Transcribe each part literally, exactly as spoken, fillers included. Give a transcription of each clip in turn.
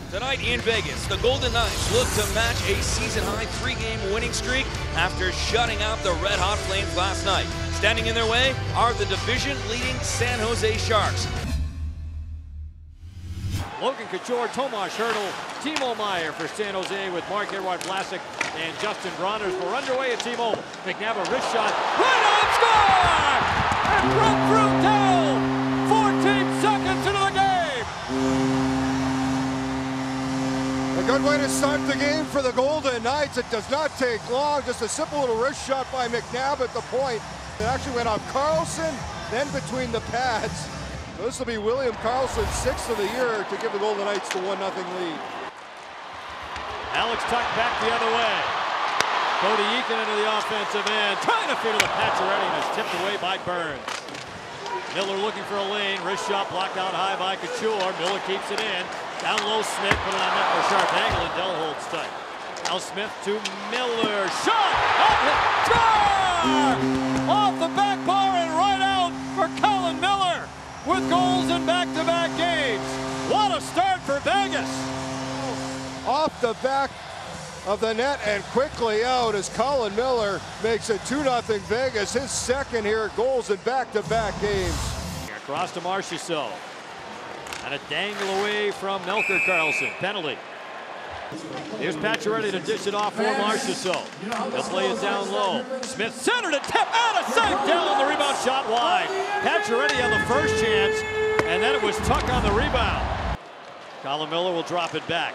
Tonight in Vegas, the Golden Knights look to match a season-high three-game winning streak after shutting out the red-hot Flames last night. Standing in their way are the division-leading San Jose Sharks. Logan Couture, Tomas Hertl, Timo Meier for San Jose with Marc-Edouard Vlasic and Justin Broners. We're underway at T-Mobile. McNabb, a wrist shot, right on, score! And broke through Dell! fourteen seconds into the game! A good way to start the game for the Golden Knights. It does not take long. Just a simple little wrist shot by McNabb at the point. It actually went off Karlsson, then between the pads. So this will be William Karlsson's sixth of the year to give the Golden Knights the one nothing lead. Alex Tuch back the other way. Cody Eakin into the offensive end. Trying to feed to the Pacioretty and is tipped away by Burns. Miller looking for a lane. Wrist shot blocked out high by Couture. Miller keeps it in. Down low, Smith put it on net for a sharp angle, and Dell holds tight. Now Smith to Miller. Shot! Up it! Score! Off the back bar and right out for Colin Miller with goals in back-to-back games. What a start for Vegas! Off the back of the net and quickly out as Colin Miller makes it two nothing Vegas, his second here, goals in back-to-back games. Across to Marchessault. And a dangle away from Melker Karlsson. Penalty. Here's Pacioretty to dish it off for Marchessault. He'll play it down low. Smith centered it, tip out of save. Dell on the rebound, shot wide. Pacioretty on the first chance, and then it was Tuch on the rebound. Colin Miller will drop it back.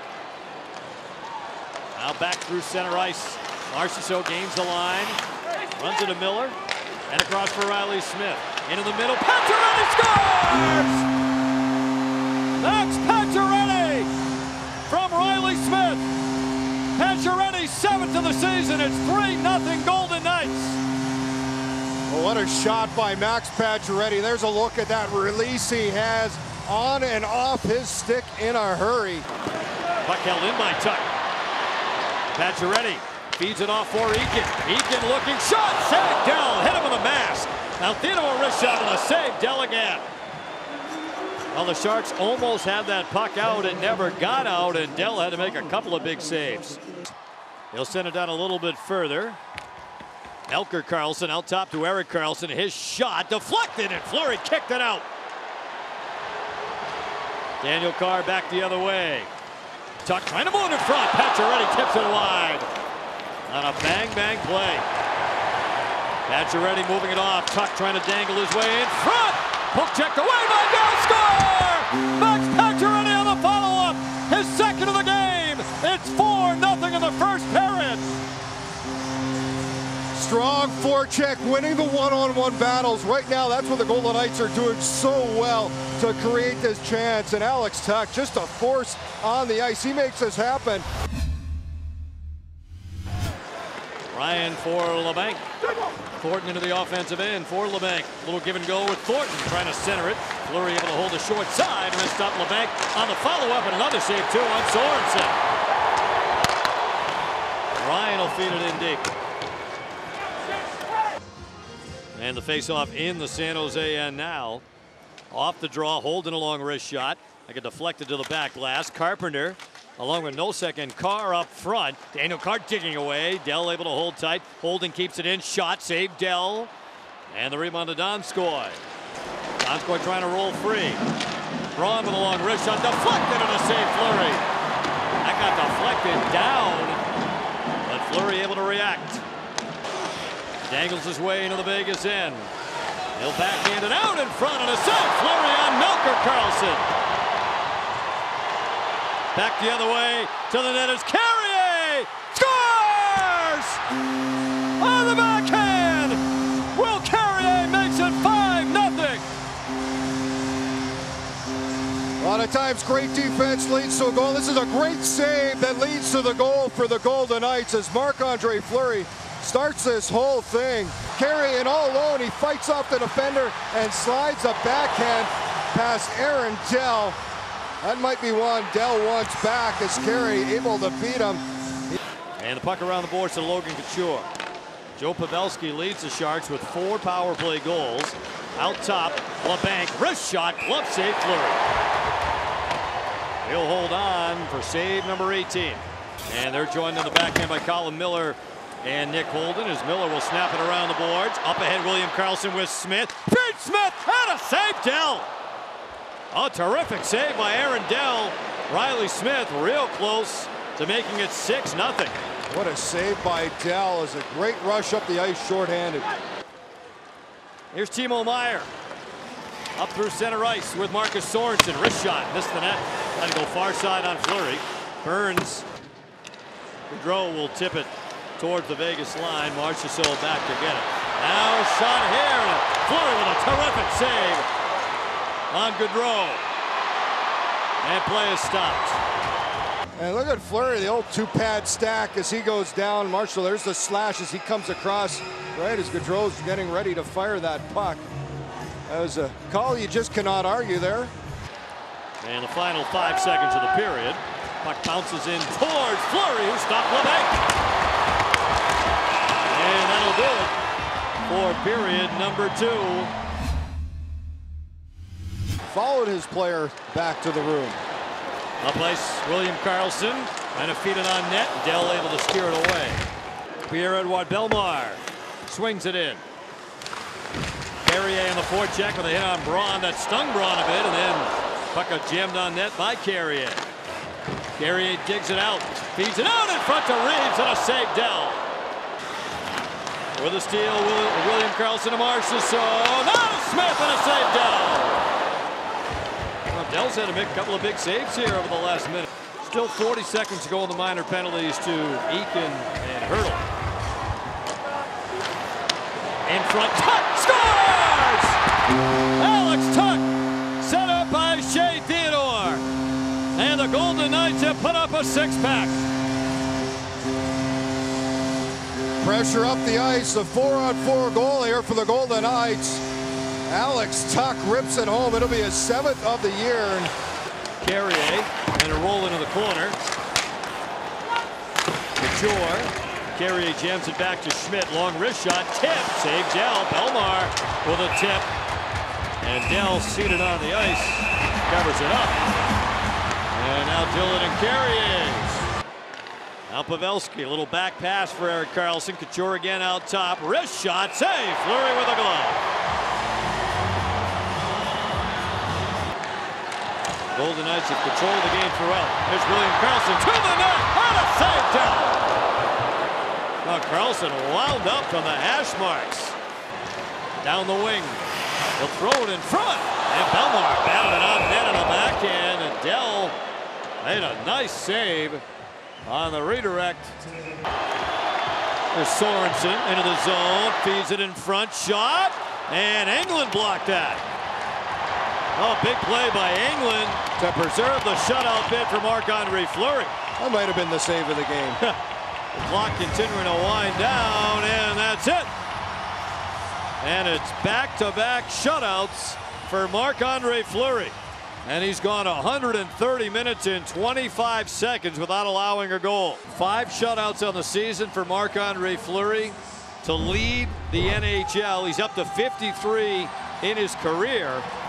Now back through center ice. Marchessault gains the line, runs it to Miller, and across for Riley Smith. Into the middle, Pacioretty scores! That's Pacioretty from Riley Smith. Pacioretty, seventh of the season. It's three nothing Golden Knights. Well, what a shot by Max Pacioretty. There's a look at that release he has on and off his stick in a hurry. Puck held in by Tuch. Pacioretty feeds it off for Eakin. Eakin looking, shot, save, Dell, hit him with a mask. Now Theodore wrist shot and a save, Dell again. Well, the Sharks almost had that puck out. It never got out, and Dell had to make a couple of big saves. He'll send it down a little bit further. Melker Karlsson out top to Erik Karlsson. His shot deflected, and Fleury kicked it out. Daniel Carr back the other way. Tuch trying to move in front. Pacioretty tips it wide. On a bang-bang play. Pacioretty moving it off. Tuch trying to dangle his way in front. Puck checked away by Dell. Score! Max Pacioretty on the follow-up. His second of the game. It's four nothing in the first period. Strong forecheck, winning the one-on-one battles. Right now, that's what the Golden Knights are doing so well to create this chance. And Alex Tuch, just a force on the ice. He makes this happen. Ryan for Labanc. Thornton into the offensive end for Labanc. Little give and go with Thornton trying to center it. Fleury able to hold the short side and then stop Labanc on the follow-up, and another save too on Sorensen. Ryan will feed it in deep. And the face-off in the San Jose end now. Off the draw, Holden a long wrist shot. I get deflected to the back glass. Carpenter along with Nosek and Carr up front. Daniel Carr digging away. Dell able to hold tight. Holden keeps it in. Shot, save Dell. And the rebound to Donskoy. Donskoy trying to roll free. Braun with a long wrist shot. Deflected and a save Fleury. That got deflected down. But Fleury able to react. Dangles his way into the Vegas end. He'll backhand it out in front and a save. Fleury on Melker Karlsson. Back the other way to the net is Carrier! Scores! On the backhand! Will Carrier makes it five nothing. A lot of times great defense leads to a goal. This is a great save that leads to the goal for the Golden Knights as Marc-Andre Fleury starts this whole thing. Carrier all alone, he fights off the defender and slides a backhand past Aaron Dell. That might be one Dell wants back as Carey able to beat him. And the puck around the boards to Logan Couture. Joe Pavelski leads the Sharks with four power play goals. Out top, Labanc, wrist shot, glove save, Fleury. He'll hold on for save number eighteen. And they're joined in the backhand by Colin Miller and Nick Holden as Miller will snap it around the boards. Up ahead, William Karlsson with Smith. Pete Smith and a save, Dell. A terrific save by Aaron Dell. Riley Smith real close to making it six nothing. What a save by Dell. Is a great rush up the ice shorthanded. Here's Timo Meier. Up through center ice with Marcus Sorensen. Wrist shot. Missed the net. Had to go far side on Fleury. Burns. Gaudreau will tip it towards the Vegas line. Marchessault back to get it. Now shot here. Fleury with a terrific save on Gaudreau. And play is stopped. And look at Fleury, the old two-pad stack as he goes down. Marshall, there's the slash as he comes across, right as Gaudreau's getting ready to fire that puck. That was a call you just cannot argue there. And the final five seconds of the period. Puck bounces in towards Fleury, who stopped Levac. And that'll do it for period number two. Followed his player back to the room. Up ice, William Karlsson, and a feed it on net. Dell able to steer it away. Pierre-Edouard Bellemare swings it in. Carrier on the forecheck with a hit on Braun that stung Braun a bit, and then puck got jammed on net by Carrier. Carrier digs it out, feeds it out in front to Reeves, and a save Dell. With a steal, William Karlsson to Marchessault. Now Smith and a save Dell. Well, Dell's had to make a couple of big saves here over the last minute. Still forty seconds to go in the minor penalties to Eakin and Hurdle. In front, Tuck scores! Alex Tuck set up by Shea Theodore. And the Golden Knights have put up a six-pack. Pressure up the ice, a four-on-four goal here for the Golden Knights. Alex Tuck rips it home. It'll be his seventh of the year. Carrier and a roll into the corner. Couture. Carrier jams it back to Schmidt. Long wrist shot. Tip. Save Dell. Bellemare with a tip. And Dell seated on the ice. Covers it up. And now Dillon and Carrier. Now Pavelski. A little back pass for Erik Karlsson. Couture again out top. Wrist shot. Save. Fleury with a glove. Golden Knights have controlled the game throughout. Here's William Karlsson to the net. And a save down. Now Karlsson wound up from the hash marks. Down the wing. He'll throw it in front. And Bellemare batted it on net on the backhand. And Dell made a nice save on the redirect. There's Sorensen into the zone. Feeds it in front. Shot. And Engelland blocked that. Oh, big play by Engelland to preserve the shutout bid for Marc-Andre Fleury. That might have been the save of the game. The clock continuing to wind down, and that's it. And it's back-to-back shutouts for Marc-Andre Fleury. And he's gone one hundred thirty minutes in twenty-five seconds without allowing a goal. Five shutouts on the season for Marc-Andre Fleury to lead the N H L. He's up to fifty-three in his career.